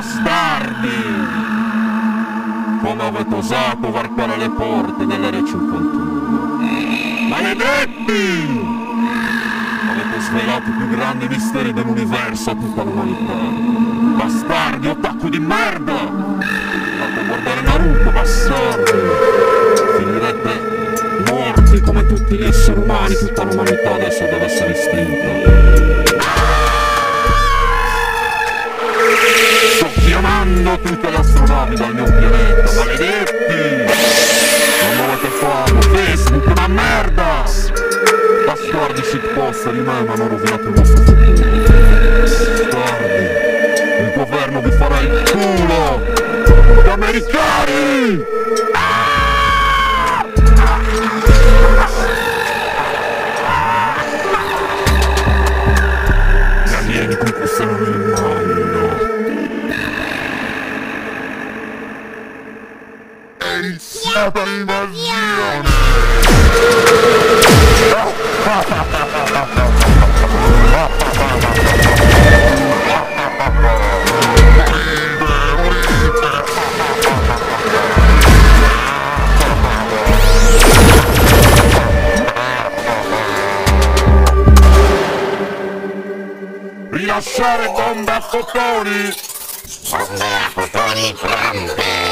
Bastardi! Come avete osato varcare le porte dell'Area 51? Maledetti! Avete svelato i più grandi misteri dell'universo a tutta l'umanità. Bastardi, otaku di merda! Fate guardare Naruto, bastardi! Finirete morti come tutti gli esseri umani, tutta l'umanità adesso deve essere estinta. Sto chiamando tutte le astronavi dal mio pianeta, maledetti! Non dovete farlo, Facebook è una merda! Bastardi shitposter di me, ma hanno rovinato il vostro futuro. Bastardi! Il governo vi farà il culo! Gli americani! Gli alieni conquisteranno il mondo! È iniziata l'invasione! Rilasciare bombe a fotoni! Bombe a fotoni pronte!